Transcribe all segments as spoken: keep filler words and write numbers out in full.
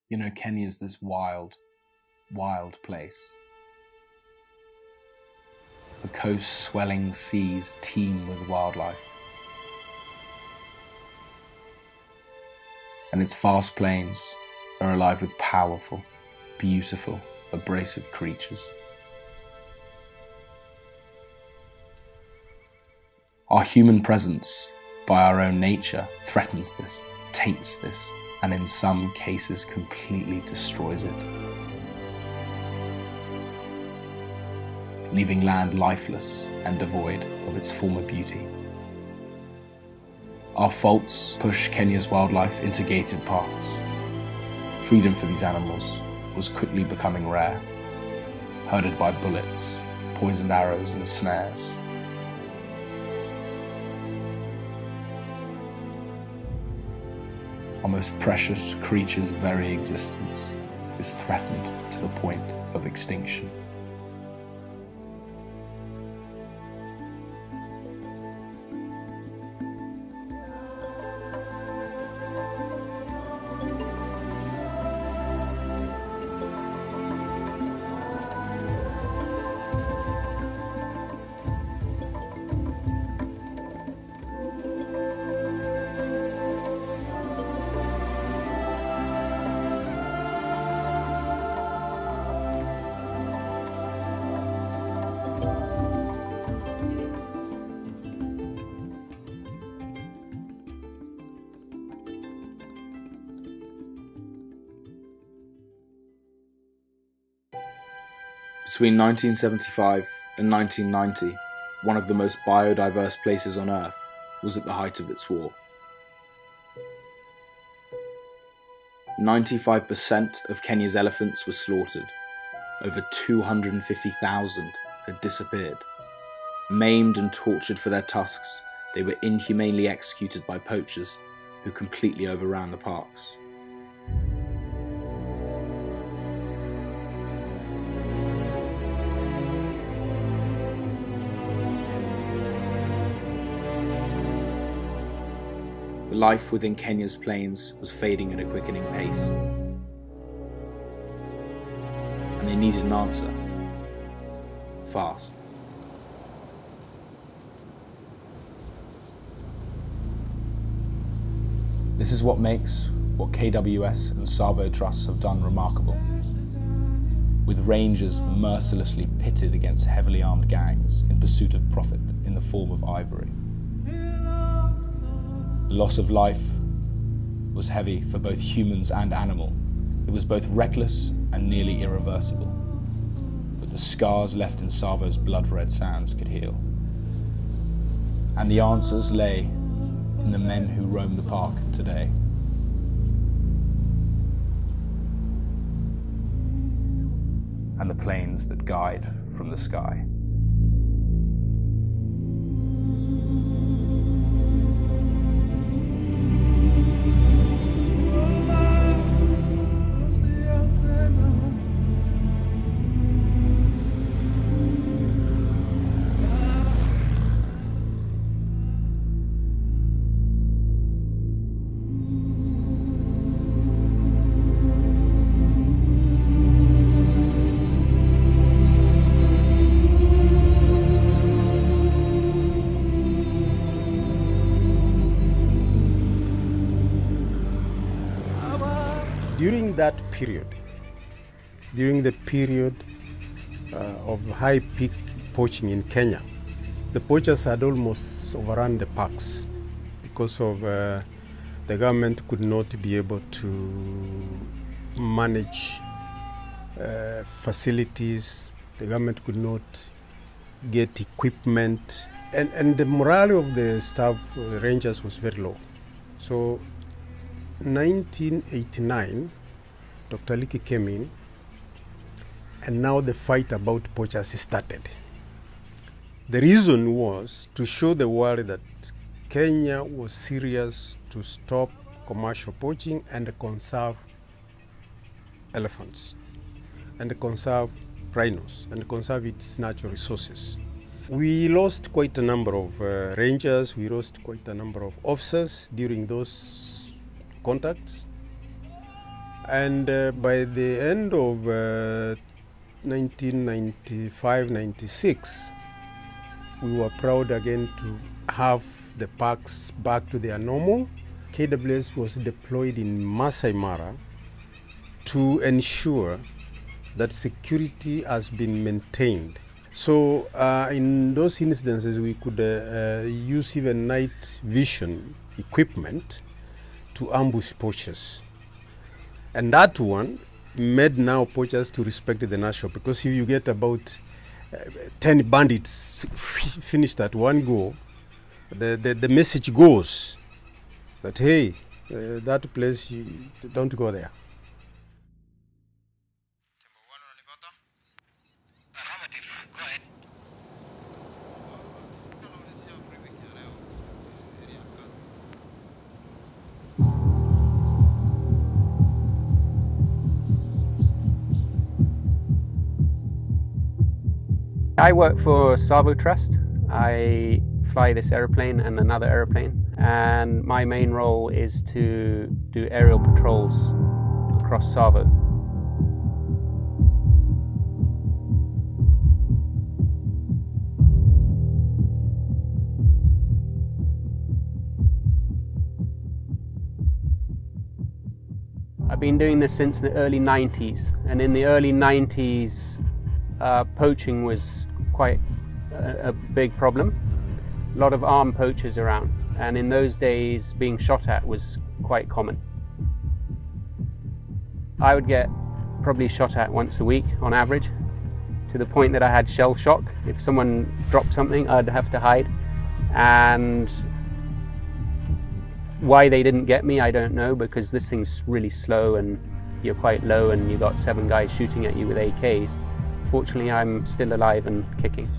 You know, Kenya's this wild, wild place. The coast's swelling seas teem with wildlife. And its vast plains are alive with powerful, beautiful, abrasive creatures. Our human presence, by our own nature, threatens this, taints this, and in some cases completely destroys it, leaving land lifeless and devoid of its former beauty. Our faults push Kenya's wildlife into gated parks. Freedom for these animals was quickly becoming rare, herded by bullets, poisoned arrows and snares. Our most precious creature's very existence is threatened to the point of extinction. Between nineteen seventy-five and nineteen ninety, one of the most biodiverse places on Earth was at the height of its war. ninety-five percent of Kenya's elephants were slaughtered. Over two hundred fifty thousand had disappeared. Maimed and tortured for their tusks, they were inhumanely executed by poachers who completely overran the parks. The life within Kenya's plains was fading at a quickening pace, and they needed an answer, fast. This is what makes what K W S and Tsavo Trusts have done remarkable, with rangers mercilessly pitted against heavily armed gangs in pursuit of profit in the form of ivory. The loss of life was heavy for both humans and animal. It was both reckless and nearly irreversible. But the scars left in Tsavo's blood-red sands could heal. And the answers lay in the men who roam the park today. And the planes that guide from the sky. During that period, during the period uh, of high peak poaching in Kenya, the poachers had almost overrun the parks because of uh, the government could not be able to manage uh, facilities, the government could not get equipment, and, and the morale of the staff uh, rangers was very low. So nineteen eighty-nine, Doctor Liki came in, and now the fight about poachers started. The reason was to show the world that Kenya was serious to stop commercial poaching and conserve elephants, and conserve rhinos, and conserve its natural resources. We lost quite a number of uh, rangers, we lost quite a number of officers during those contacts. And uh, by the end of uh, nineteen ninety-five ninety-six, we were proud again to have the parks back to their normal. K W S was deployed in Masai Mara to ensure that security has been maintained. So uh, in those instances, we could uh, uh, use even night vision equipment to ambush poachers. And that one made now poachers to respect the national, because if you get about uh, ten bandits finished at one go, the, the, the message goes that, hey, uh, that place, you don't go there. I work for Tsavo Trust. I fly this aeroplane and another aeroplane, and my main role is to do aerial patrols across Tsavo. I've been doing this since the early nineties, and in the early nineties uh, poaching was quite a, a big problem. A lot of armed poachers around, and in those days being shot at was quite common. I would get probably shot at once a week on average, to the point that I had shell shock. If someone dropped something, I'd have to hide. And why they didn't get me, I don't know, because this thing's really slow and you're quite low and you've got seven guys shooting at you with A Ks. Fortunately, I'm still alive and kicking.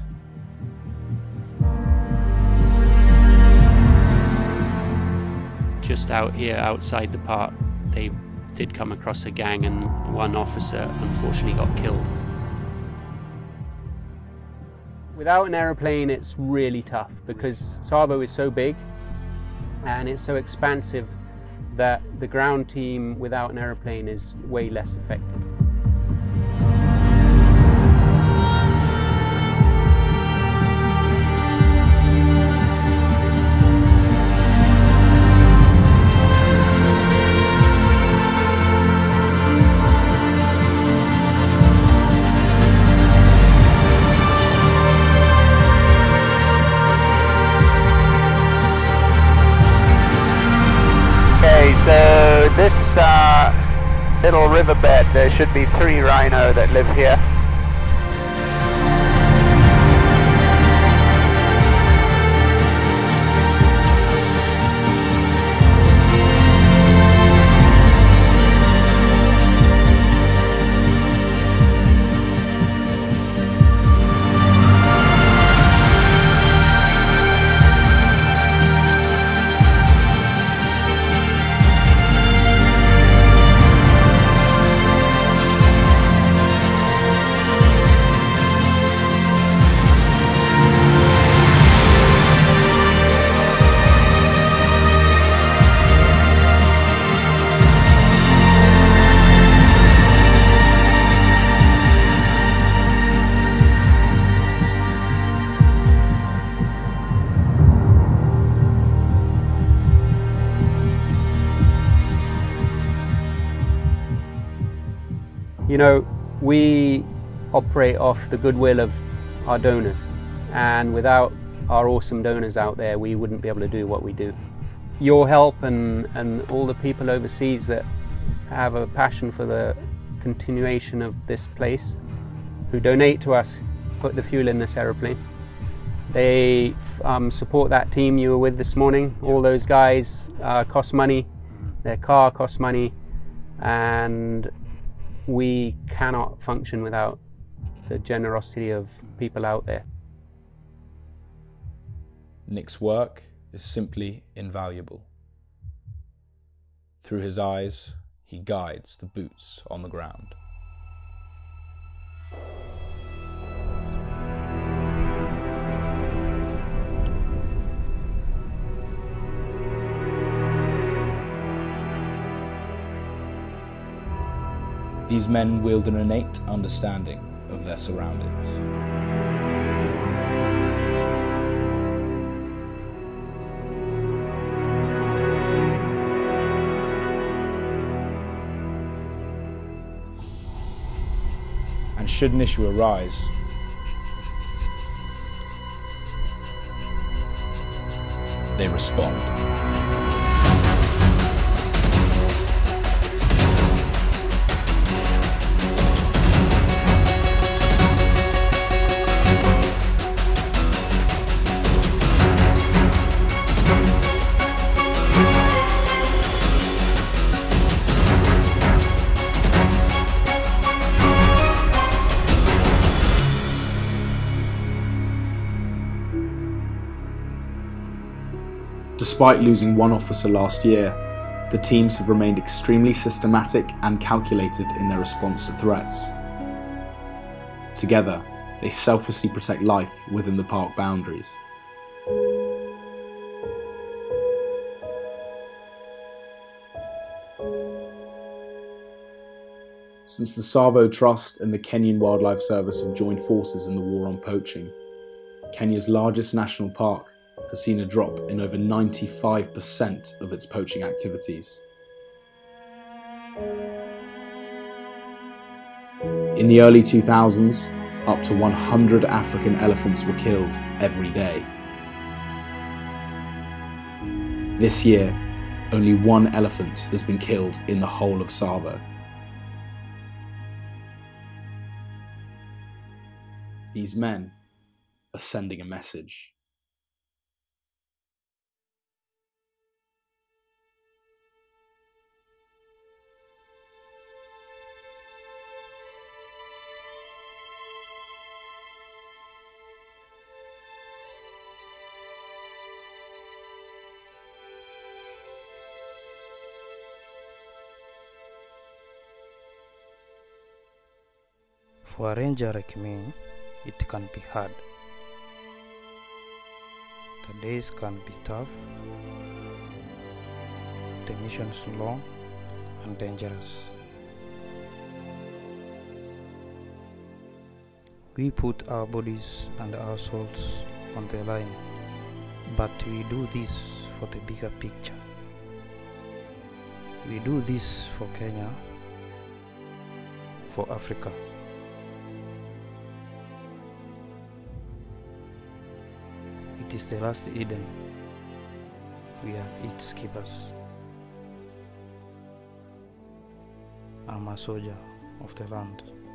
Just out here outside the park, they did come across a gang, and one officer unfortunately got killed. Without an aeroplane, it's really tough because Tsavo is so big and it's so expansive that the ground team without an aeroplane is way less effective. So this uh, little riverbed, there should be three rhino that live here. You know, we operate off the goodwill of our donors, and without our awesome donors out there, we wouldn't be able to do what we do. Your help and, and all the people overseas that have a passion for the continuation of this place, who donate to us, put the fuel in this aeroplane. They um, support that team you were with this morning. All those guys uh, cost money, their car costs money, and we cannot function without the generosity of people out there. Nick's work is simply invaluable. Through his eyes, he guides the boots on the ground. These men wield an innate understanding of their surroundings. And should an issue arise, they respond. Despite losing one officer last year, the teams have remained extremely systematic and calculated in their response to threats. Together, they selflessly protect life within the park boundaries. Since the Tsavo Trust and the Kenyan Wildlife Service have joined forces in the war on poaching, Kenya's largest national park has seen a drop in over ninety-five percent of its poaching activities. In the early two thousands, up to one hundred African elephants were killed every day. This year, only one elephant has been killed in the whole of Tsavo. These men are sending a message. For a ranger like me, it can be hard. The days can be tough, the missions long and dangerous. We put our bodies and our souls on the line, but we do this for the bigger picture. We do this for Kenya, for Africa. It is the last Eden. We are its keepers. I'm a soldier of the land.